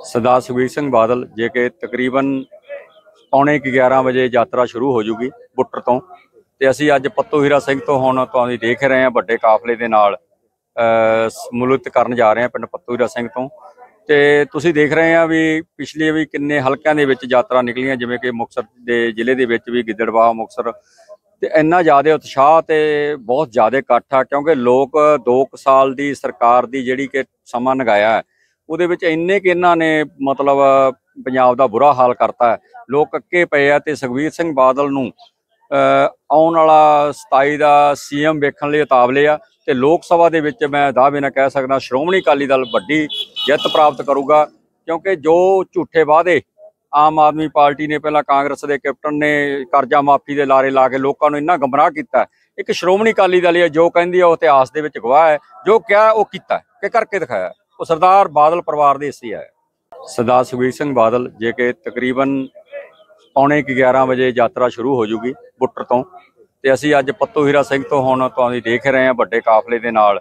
सरदार सुखबीर सिंह बादल जे कि तकरीबन पौने 11 वजे यात्रा शुरू हो जूगी बुट्टर तो ते असी अज पत्तू हीरा सिंह तो हुण तुसीं देख रहे हैं वड्डे काफले दे नाल मुलुत करन जा रहे हैं पिंड पत्तू हीरा सिंह तो ते तुसीं देख रहे हैं भी पिछले भी किन्ने हलकियां दे विच यात्रा निकलियां जिवें कि मुक्तसर दे जिले दे विच भी गिद्दड़बाहा मुक्तसर ते इन्ना ज़्यादा उत्साह ते बहुत ज़्यादा इकट्ठ आ क्योंकि लोग 2 साल की सरकार की जिहड़ी कि समां लंघाया है ਉਹਦੇ ਵਿੱਚ ਇੰਨੇ ਕਿ ਇਹਨਾਂ ਨੇ ਮਤਲਬ ਪੰਜਾਬ ਦਾ ਬੁਰਾ ਹਾਲ ਕਰਤਾ ਹੈ। ਲੋਕ ਕੱਕੇ ਪਏ ਆ ਤੇ ਸੁਖਬੀਰ ਸਿੰਘ ਬਾਦਲ ਨੂੰ ਆਉਣ ਵਾਲਾ 27 ਦਾ ਸੀਐਮ ਵੇਖਣ ਲਈ ਉਤਾਵਲੇ ਆ ਤੇ ਲੋਕ ਸਭਾ ਦੇ ਵਿੱਚ ਮੈਂ ਦਾਅਵੇ ਨਾਲ ਕਹਿ ਸਕਦਾ ਸ਼੍ਰੋਮਣੀ ਅਕਾਲੀ ਦਲ ਵੱਡੀ ਜਿੱਤ ਪ੍ਰਾਪਤ ਕਰੂਗਾ ਕਿਉਂਕਿ ਜੋ ਝੂਠੇ ਵਾਅਦੇ ਆਮ ਆਦਮੀ ਪਾਰਟੀ ਨੇ ਪਹਿਲਾਂ ਕਾਂਗਰਸ ਦੇ ਕੈਪਟਨ ਨੇ ਕਰਜ਼ਾ ਮਾਫੀ ਦੇ ਲਾਰੇ ਲਾ ਕੇ ਲੋਕਾਂ ਨੂੰ ਇੰਨਾ ਗਮਰਾਹ ਕੀਤਾ। ਇੱਕ ਸ਼੍ਰੋਮਣੀ ਅਕਾਲੀ ਦਲ ਹੈ ਜੋ ਕਹਿੰਦੀ ਹੈ ਉਹ ਇਤਿਹਾਸ ਦੇ ਵਿੱਚ ਗਵਾਹ ਹੈ, ਜੋ ਕਿਹਾ ਉਹ ਕੀਤਾ ਕਿ ਕਰਕੇ ਦਿਖਾਇਆ। ਉਹ ਸਰਦਾਰ ਬਾਦਲ ਪਰਿਵਾਰ ਦੇ ਹਿੱਸੇ ਹੈ। ਸਰਦਾਰ ਸੁਖਬੀਰ ਸਿੰਘ ਬਾਦਲ ਜੇ ਕਿ ਤਕਰੀਬਨ ਪੌਣੇ 11 ਵਜੇ ਯਾਤਰਾ ਸ਼ੁਰੂ ਹੋ ਜੂਗੀ ਬੁੱਟਰ ਤੋਂ ਤੇ ਅਸੀਂ ਅੱਜ ਪੱਤੂ ਹੀਰਾ ਸਿੰਘ ਤੋਂ ਹੁਣ ਤੁਸੀਂ ਦੇਖ ਰਹੇ ਹਾਂ ਵੱਡੇ ਕਾਫਲੇ ਦੇ ਨਾਲ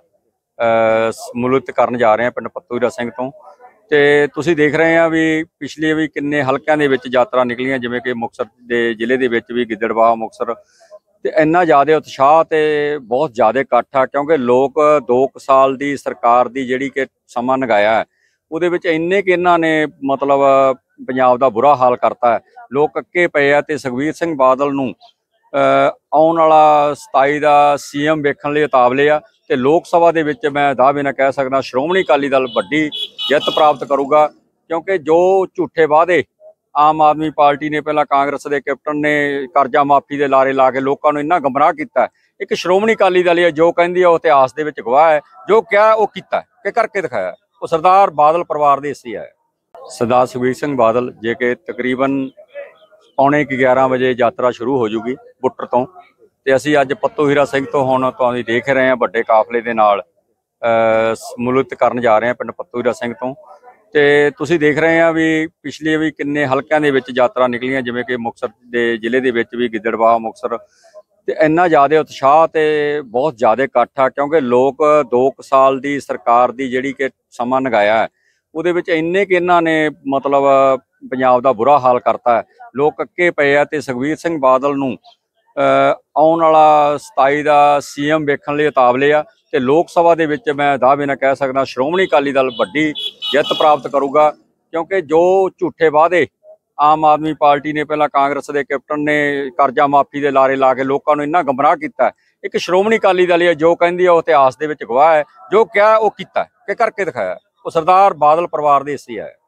ਮੁਲੁਤ ਕਰਨ ਜਾ ਰਹੇ ਹਾਂ ਪਿੰਡ ਪੱਤੂ ਹੀਰਾ ਸਿੰਘ ਤੋਂ ਤੇ ਤੁਸੀਂ ਦੇਖ ਰਹੇ ਆ ਵੀ ਪਿਛਲੇ ਵੀ ਕਿੰਨੇ ਹਲਕਿਆਂ ਦੇ ਵਿੱਚ ਯਾਤਰਾ ਨਿਕਲੀਆਂ ਜਿਵੇਂ ਕਿ ਮੁਕਤਸਰ ਦੇ ਜ਼ਿਲ੍ਹੇ ਦੇ ਵਿੱਚ ਵੀ ਗਿੱਦੜਬਾਹਾ ਮੁਕਤਸਰ ਤੇ ਇੰਨਾ ਜ਼ਿਆਦਾ ਉਤਸ਼ਾਹ ਤੇ ਬਹੁਤ ਜ਼ਿਆਦਾ ਇਕੱਠ ਆ ਕਿਉਂਕਿ ਲੋਕ 2 ਸਾਲ ਦੀ ਸਰਕਾਰ ਦੀ ਜਿਹੜੀ ਕਿ ਸਮਾਂ ਲੰਘਾਇਆ ਹੈ ਉਹਦੇ ਵਿੱਚ ਇੰਨੇ ਕਿ ਇਹਨਾਂ ਨੇ ਮਤਲਬ ਪੰਜਾਬ ਦਾ ਬੁਰਾ ਹਾਲ ਕਰਤਾ ਹੈ। ਲੋਕ ਕੱਕੇ ਪਏ ਆ ਤੇ ਸੁਖਬੀਰ ਸਿੰਘ ਬਾਦਲ ਨੂੰ ਆਉਣ ਵਾਲਾ 27 ਦਾ ਸੀਐਮ ਵੇਖਣ ਲਈ ਉਤਾਵਲੇ ਆ ਤੇ ਲੋਕ ਸਭਾ ਦੇ ਵਿੱਚ ਮੈਂ ਦਾਅਵੇ ਨਾਲ ਕਹਿ ਸਕਦਾ ਸ਼੍ਰੋਮਣੀ ਅਕਾਲੀ ਦਲ ਵੱਡੀ ਜਿੱਤ ਪ੍ਰਾਪਤ ਕਰੂਗਾ ਕਿਉਂਕਿ ਜੋ ਝੂਠੇ ਵਾਅਦੇ ਆਮ ਆਦਮੀ ਪਾਰਟੀ ਨੇ ਪਹਿਲਾਂ ਕਾਂਗਰਸ ਦੇ ਕੈਪਟਨ ਨੇ ਕਰਜ਼ਾ ਮਾਫੀ ਦੇ ਲਾਰੇ ਲਾ ਕੇ ਲੋਕਾਂ ਨੂੰ ਇੰਨਾ ਗਮਰਾਹ ਕੀਤਾ। ਇੱਕ ਸ਼੍ਰੋਮਣੀ ਅਕਾਲੀ ਦਲ ਹੈ ਜੋ ਕਹਿੰਦੀ ਹੈ ਉਹ ਇਤਿਹਾਸ ਦੇ ਵਿੱਚ ਗਵਾਹ ਹੈ, ਜੋ ਕਿਹਾ ਉਹ ਕੀਤਾ ਕਿ ਕਰਕੇ ਦਿਖਾਇਆ। ਉਹ ਸਰਦਾਰ ਬਾਦਲ ਪਰਿਵਾਰ ਦੇ ਹਿੱਸੇ ਹੈ। ਸਰਦਾਰ ਸੁਖਬੀਰ ਸਿੰਘ ਬਾਦਲ ਜੇ ਕਿ ਤਕਰੀਬਨ ਪੌਣੇ 11 ਵਜੇ ਯਾਤਰਾ ਸ਼ੁਰੂ ਹੋ ਜੂਗੀ ਬੁੱਟਰ ਤੋਂ ਤੇ ਅਸੀਂ ਅੱਜ ਪੱਤੂ ਹੀਰਾ ਸਿੰਘ ਤੋਂ ਹੁਣ ਤੁਸੀਂ ਦੇਖ ਰਹੇ ਹਾਂ ਵੱਡੇ ਕਾਫਲੇ ਦੇ ਨਾਲ ਮੁਲੁਤ ਕਰਨ ਜਾ ਰਹੇ ਹਾਂ ਪਿੰਡ ਪੱਤੂ ਹੀਰਾ ਸਿੰਘ ਤੋਂ ਤੇ ਤੁਸੀਂ ਦੇਖ ਰਹੇ ਆ ਵੀ ਪਿਛਲੇ ਵੀ ਕਿੰਨੇ ਹਲਕਿਆਂ ਦੇ ਵਿੱਚ ਯਾਤਰਾ ਨਿਕਲੀਆਂ ਜਿਵੇਂ ਕਿ ਮੁਕਤਸਰ ਦੇ ਜ਼ਿਲ੍ਹੇ ਦੇ ਵਿੱਚ ਵੀ ਗਿੱਦੜਬਾਹਾ ਮੁਕਤਸਰ ਤੇ ਇੰਨਾ ਜ਼ਿਆਦਾ ਉਤਸ਼ਾਹ ਤੇ ਬਹੁਤ ਜ਼ਿਆਦਾ ਇਕੱਠ ਆ ਕਿਉਂਕਿ ਲੋਕ 2 ਸਾਲ ਦੀ ਸਰਕਾਰ ਦੀ ਜਿਹੜੀ ਕਿ ਸਮਾਂ ਲੰਘਾਇਆ ਹੈ ਉਹਦੇ ਵਿੱਚ ਇੰਨੇ ਕਿ ਇਹਨਾਂ ਨੇ ਮਤਲਬ ਪੰਜਾਬ ਦਾ ਬੁਰਾ ਹਾਲ ਕਰਤਾ ਹੈ। ਲੋਕ ਕੱਕੇ ਪਏ ਆ ਤੇ ਸੁਖਬੀਰ ਸਿੰਘ ਬਾਦਲ ਨੂੰ ਆਉਣ ਵਾਲਾ 27 ਦਾ ਸੀਐਮ ਵੇਖਣ ਲਈ ਉਤਾਵਲੇ ਆ ਤੇ ਲੋਕ ਸਭਾ ਦੇ ਵਿੱਚ ਮੈਂ ਦਾਅਵੇ ਨਾਲ ਕਹਿ ਸਕਦਾ ਸ਼੍ਰੋਮਣੀ ਅਕਾਲੀ ਦਲ ਵੱਡੀ ਜਿੱਤ ਪ੍ਰਾਪਤ ਕਰੂਗਾ ਕਿਉਂਕਿ ਜੋ ਝੂਠੇ ਵਾਅਦੇ ਆਮ ਆਦਮੀ ਪਾਰਟੀ ਨੇ ਪਹਿਲਾਂ ਕਾਂਗਰਸ ਦੇ ਕੈਪਟਨ ਨੇ ਕਰਜ਼ਾ ਮਾਫੀ ਦੇ ਲਾਰੇ ਲਾ ਕੇ ਲੋਕਾਂ ਨੂੰ ਇੰਨਾ ਗਮਰਾਹ ਕੀਤਾ। ਇੱਕ ਸ਼੍ਰੋਮਣੀ ਅਕਾਲੀ ਦਲ ਹੈ ਜੋ ਕਹਿੰਦੀ ਹੈ ਉਹ ਇਤਿਹਾਸ ਦੇ ਵਿੱਚ ਗਵਾਹ ਹੈ, ਜੋ ਕਿਹਾ ਉਹ ਕੀਤਾ ਕਿ ਕਰਕੇ ਦਿਖਾਇਆ। ਉਹ ਸਰਦਾਰ ਬਾਦਲ ਪਰਿਵਾਰ ਦੇ ਹਿੱਸੇ ਹੈ।